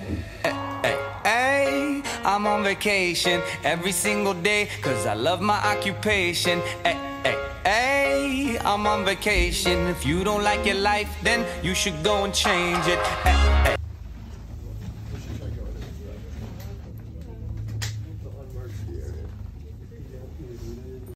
Hey, I'm on vacation every single day, cause I love my occupation. Hey, I'm on vacation. If you don't like your life, then you should go and change it.